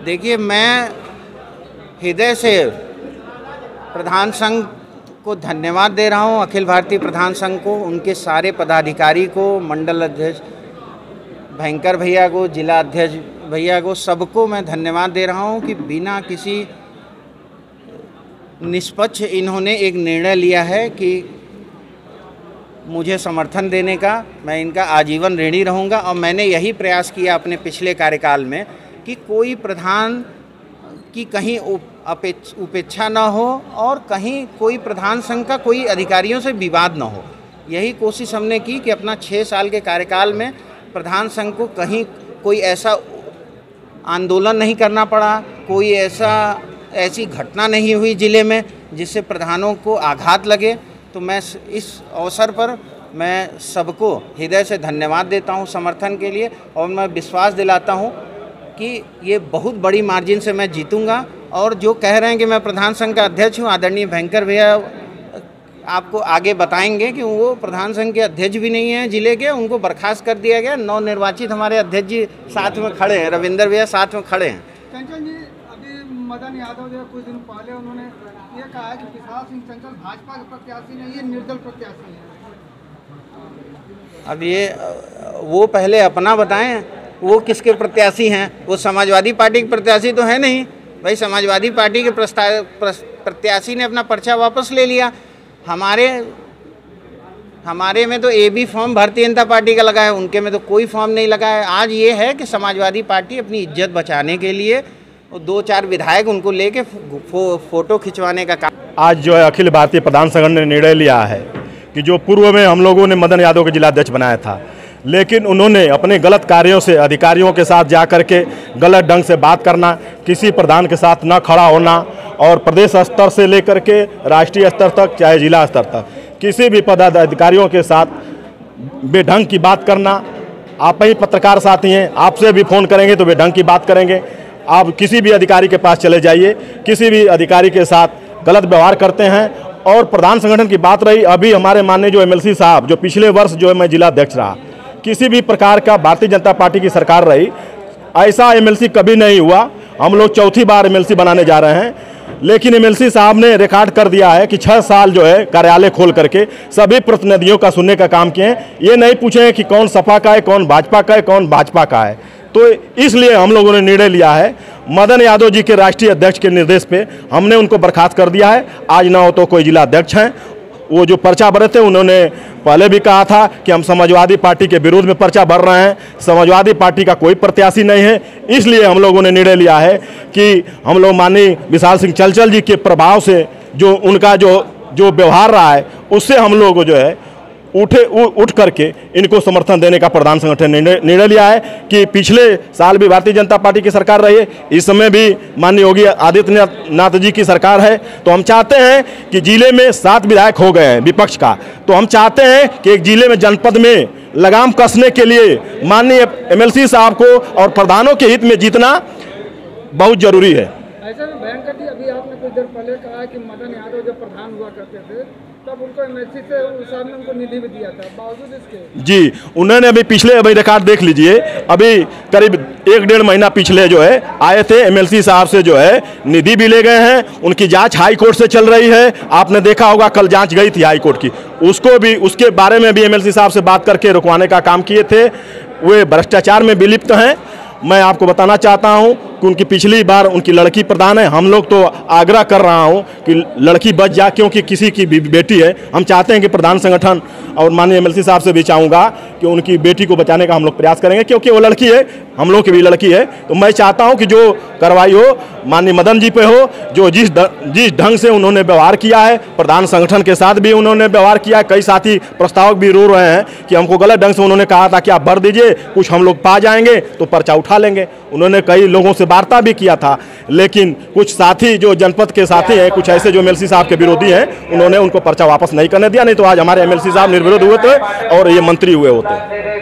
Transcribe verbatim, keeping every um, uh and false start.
देखिए, मैं हृदय से प्रधान संघ को धन्यवाद दे रहा हूं, अखिल भारतीय प्रधान संघ को, उनके सारे पदाधिकारी को, मंडल अध्यक्ष भयंकर भैया को, जिला अध्यक्ष भैया को, सबको मैं धन्यवाद दे रहा हूं कि बिना किसी निष्पक्ष इन्होंने एक निर्णय लिया है कि मुझे समर्थन देने का। मैं इनका आजीवन ऋणी रहूंगा और मैंने यही प्रयास किया अपने पिछले कार्यकाल में कि कोई प्रधान की कहीं उपेक्षा न हो और कहीं कोई प्रधान संघ का कोई अधिकारियों से विवाद न हो। यही कोशिश हमने की कि अपना छः साल के कार्यकाल में प्रधान संघ को कहीं कोई ऐसा आंदोलन नहीं करना पड़ा, कोई ऐसा ऐसी घटना नहीं हुई ज़िले में जिससे प्रधानों को आघात लगे। तो मैं इस अवसर पर मैं सबको हृदय से धन्यवाद देता हूं समर्थन के लिए और मैं विश्वास दिलाता हूं कि ये बहुत बड़ी मार्जिन से मैं जीतूंगा। और जो कह रहे हैं कि मैं प्रधान संघ का अध्यक्ष हूं, आदरणीय भयंकर भैया आपको आगे बताएंगे कि वो प्रधान संघ के अध्यक्ष भी नहीं हैं जिले के, उनको बर्खास्त कर दिया गया। नव निर्वाचित हमारे अध्यक्ष जी साथ में खड़े हैं, रविंदर भैया साथ में खड़े हैं। चंचल जी, अभी मदन यादव जो कुछ दिन पहले उन्होंने ये कहा है कि विशाल सिंह चंचल भाजपा के प्रत्याशी नहीं, ये निर्दल प्रत्याशी है। अब ये वो पहले अपना बताएं, वो किसके प्रत्याशी हैं? वो समाजवादी पार्टी के प्रत्याशी तो है नहीं भाई। समाजवादी पार्टी के प्रत्याशी ने अपना पर्चा वापस ले लिया। हमारे हमारे में तो A B form Bharatiya Janata party का लगा है, उनके में तो कोई फॉर्म नहीं लगा है। आज ये है कि समाजवादी पार्टी अपनी इज्जत बचाने के लिए दो चार विधायक उनको लेके फो, फोटो खिंचवाने का काम आज जो है अखिल भारतीय प्रधान संघ ने निर्णय लिया है कि जो पूर्व में हम लोगों ने मदन यादव को जिलाध्यक्ष बनाया था, लेकिन उन्होंने अपने गलत कार्यों से अधिकारियों के साथ जा कर के गलत ढंग से बात करना, किसी प्रधान के साथ न खड़ा होना और प्रदेश स्तर से लेकर के राष्ट्रीय स्तर तक चाहे जिला स्तर तक किसी भी पदाधिकारियों के साथ बेढंग की बात करना। आप ही पत्रकार साथी हैं, आपसे भी फ़ोन करेंगे तो बेढंग की बात करेंगे। आप किसी भी अधिकारी के पास चले जाइए, किसी भी अधिकारी के साथ गलत व्यवहार करते हैं। और प्रधान संगठन की बात रही, अभी हमारे माननीय जो एमएलसी साहब जो पिछले वर्ष जो है मैं जिला अध्यक्ष रहा, किसी भी प्रकार का भारतीय जनता पार्टी की सरकार रही, ऐसा एमएलसी कभी नहीं हुआ। हम लोग चौथी बार एमएलसी बनाने जा रहे हैं, लेकिन एमएलसी साहब ने रिकॉर्ड कर दिया है कि छः साल जो है कार्यालय खोल करके सभी प्रतिनिधियों का सुनने का काम किए हैं। ये नहीं पूछे कि कौन सपा का है, कौन भाजपा का है, कौन भाजपा का है। तो इसलिए हम लोगों ने निर्णय लिया है, मदन यादव जी के राष्ट्रीय अध्यक्ष के निर्देश पे हमने उनको बर्खास्त कर दिया है। आज ना हो तो कोई जिला अध्यक्ष हैं, वो जो पर्चा भरे थे उन्होंने पहले भी कहा था कि हम समाजवादी पार्टी के विरोध में पर्चा भर रहे हैं, समाजवादी पार्टी का कोई प्रत्याशी नहीं है। इसलिए हम लोगों ने निर्णय लिया है कि हम लोग माननीय विशाल सिंह चंचल जी के प्रभाव से जो उनका जो जो व्यवहार रहा है उससे हम लोग जो है उठे उ, उठ करके इनको समर्थन देने का प्रधान संगठन ने निर्णय लिया है कि पिछले साल भी भारतीय जनता पार्टी की सरकार रही है, इस समय भी माननीय योगी आदित्यनाथ जी की सरकार है। तो हम चाहते हैं कि जिले में सात विधायक हो गए हैं विपक्ष का, तो हम चाहते हैं कि एक जिले में जनपद में लगाम कसने के लिए माननीय एमएलसी साहब को और प्रधानों के हित में जीतना बहुत जरूरी है। ऐसा में भयंकर जी, अभी आपने कुछ देर पहले कहा कि मदन यादव जब प्रधान हुआ करते थे तब उनको एमएलसी से उस साहब ने उनको निधि भी दिया था, बावजूद इसके जी उन्होंने अभी पिछले अभी रिकॉर्ड देख लीजिए, अभी करीब एक डेढ़ महीना पिछले जो है आए थे एमएलसी साहब से जो है निधि भी ले गए हैं। उनकी जांच हाई कोर्ट से चल रही है, आपने देखा होगा कल जांच गई थी हाई कोर्ट की, उसको भी उसके बारे में भी एमएलसी साहब से बात करके रुकवाने का काम किए थे। वे भ्रष्टाचार में विलिप्त हैं। मैं आपको बताना चाहता हूं कि उनकी पिछली बार उनकी लड़की प्रधान है। हम लोग तो आग्रह कर रहा हूं कि लड़की बच जा, क्योंकि किसी की बेटी है। हम चाहते हैं कि प्रधान संगठन और माननीय एमएलसी साहब से भी चाहूँगा कि उनकी बेटी को बचाने का हम लोग प्रयास करेंगे, क्योंकि वो लड़की है, हम लोग की भी लड़की है। तो मैं चाहता हूँ कि जो कार्रवाई हो माननीय मदन जी पे हो, जो जिस जिस ढंग से उन्होंने व्यवहार किया है, प्रधान संगठन के साथ भी उन्होंने व्यवहार किया है। कई साथी प्रस्तावक भी रो रहे हैं कि हमको गलत ढंग से उन्होंने कहा था कि आप भर दीजिए, कुछ हम लोग पा जाएंगे तो पर्चा उठा लेंगे। उन्होंने कई लोगों से वार्ता भी किया था, लेकिन कुछ साथी जो जनपद के साथी हैं, कुछ ऐसे जो एमएलसी साहब के विरोधी हैं, उन्होंने उनको पर्चा वापस नहीं करने दिया। नहीं तो आज हमारे एमएलसी साहब निर्विरोध हुए थे और ये मंत्री हुए होते।